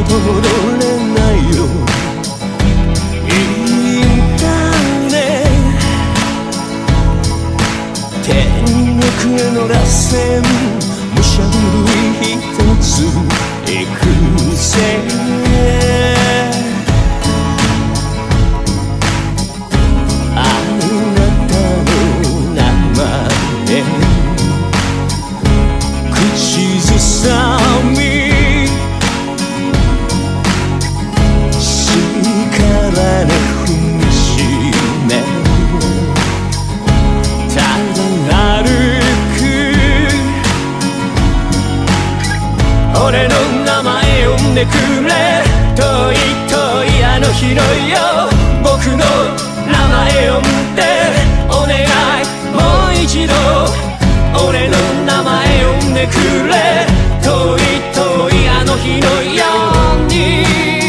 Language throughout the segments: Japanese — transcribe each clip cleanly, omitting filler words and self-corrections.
と戻れないよ。いいんだね、天国への螺旋、武者類一つ行くぜ。俺の名前呼んでくれ、遠い遠いあの日のよ。僕の名前呼んでお願い、もう一度。俺の名前呼んでくれ、遠い遠いあの日のように。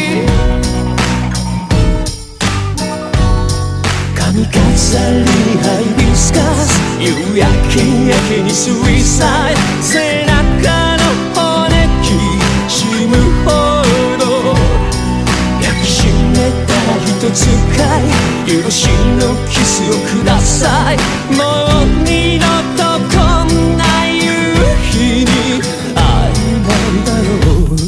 髪飾りにハイビスカス、夕焼けやけにスイサイド、背中のしむほど抱きしめたら一つかい、許しのキスをください。もう二度とこんな夕日に会えないだろう。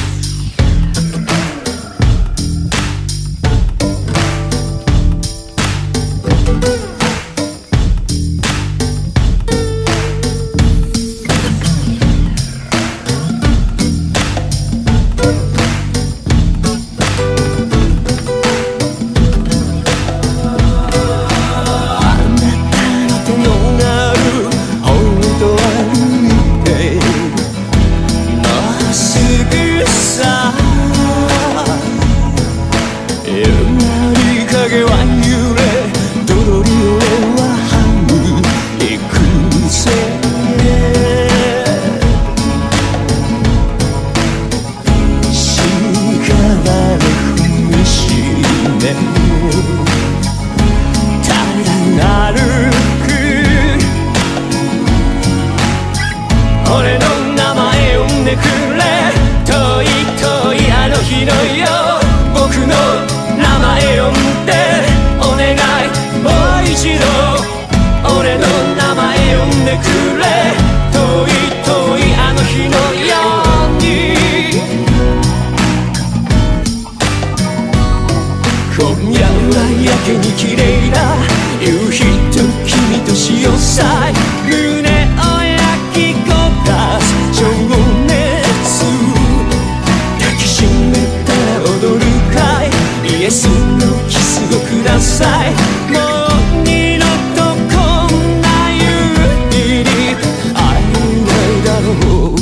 俺の名前呼んでくれ、遠い遠いあの日のよ。僕の名前呼んでお願い、もう一度。俺の名前呼んでくれ、遠い遠いあの日のように。今夜はやけに綺麗な夕日と君と潮さい、胸を焼き焦がす情熱。抱きしめたら踊るかい、イエスのキスをください。もう二度とこんな夕日に会えないだろう。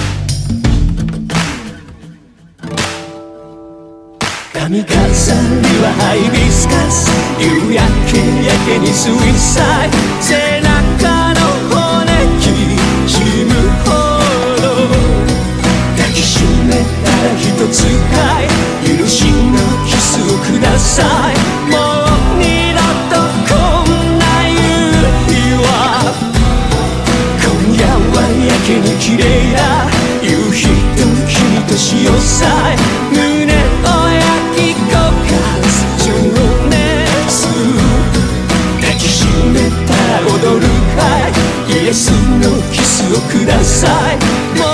髪飾りはハイビスカス、夕焼けやけにスイサイド、背中の骨きしむほど抱きしめたら一つかい、許しのキスをください。もう二度とこんな夕日は。今夜はやけに綺麗な夕日と君と潮さい、胸を焼き焦がす情熱。抱きしめたら踊るかい、イエスのキスをください。